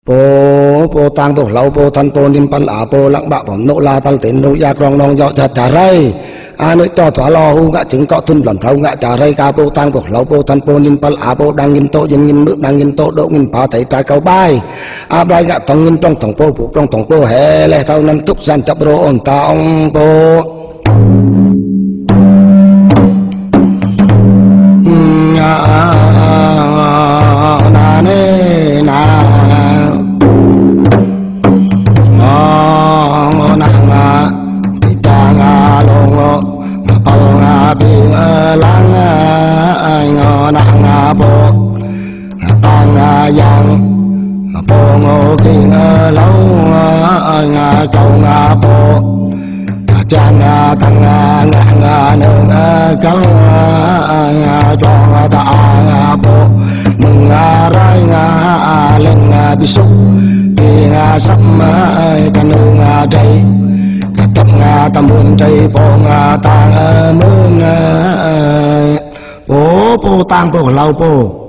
po tang po lau po than po nim pan a po lak baผมโนลาตัลเตนโนยากรองนองยอจัดจาไรอานุต่อถวลอหูงะจึงเกาะทุนหล่อนเผางะจาไรกาโปตังโปเล่าโปทันโปนินปัลอาโปดังงินโตยินงินมือดังงินโตโดงินผาไถตาเกาใบอาใบกะตองงินปล้องตองโปผูกปล้องตองโปแห่และเท่านั้นทุกสันจับโรอนตาองโปนาเนนาบิงลังงอนางโบตังยังโปงกิงเล่างาเจ้างาโปจังตังงาเนืองเจ้าจองตาโปมึงอะไรงาเล่งบิสุปีงาสัมมากันเนืองใจตับงาตำบุญใจโปงาตางมึงโปตางโปเล่าโป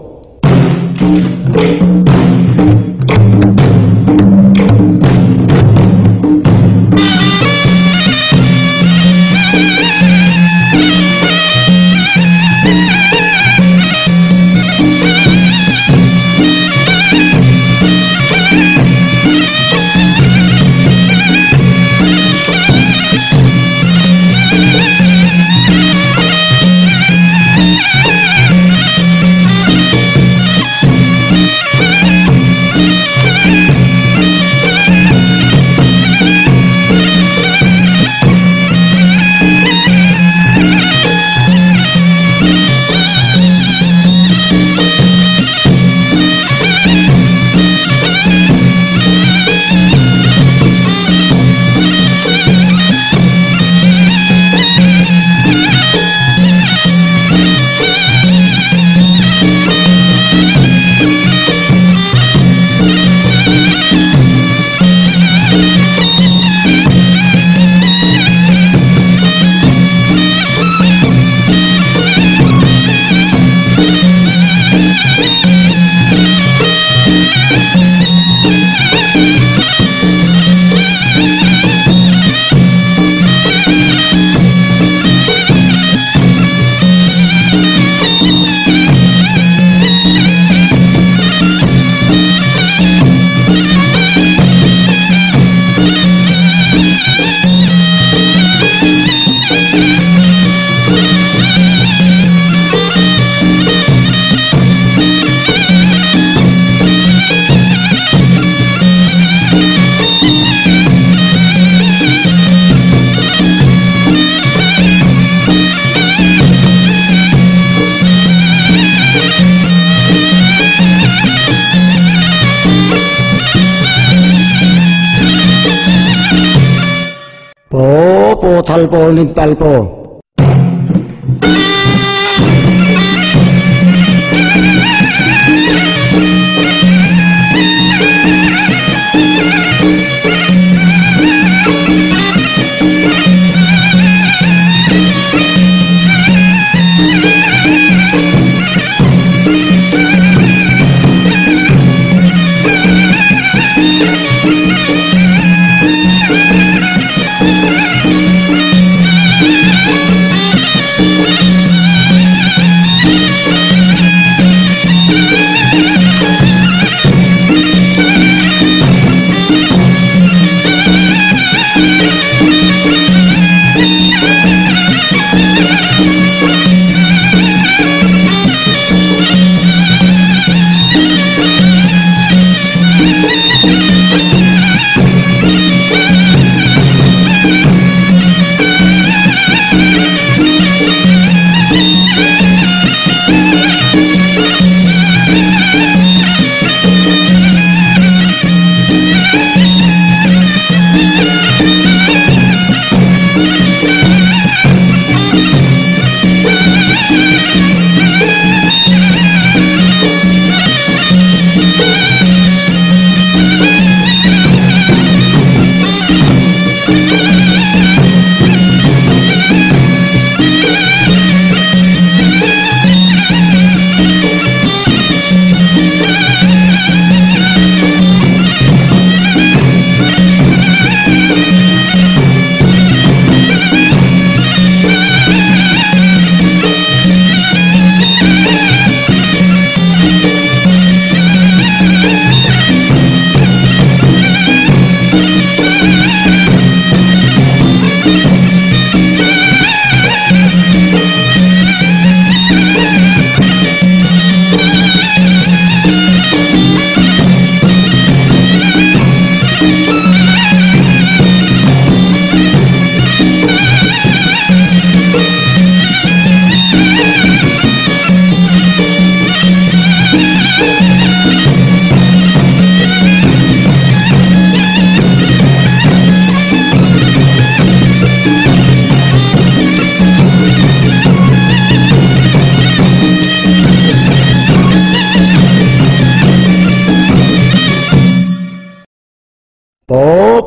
ทัลโปนิปัลโป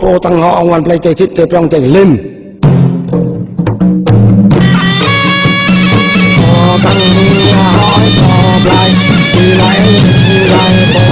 po tăng họ ngoan play chơi chít chơi trong chơi lim tăng hỏi cho play đi lại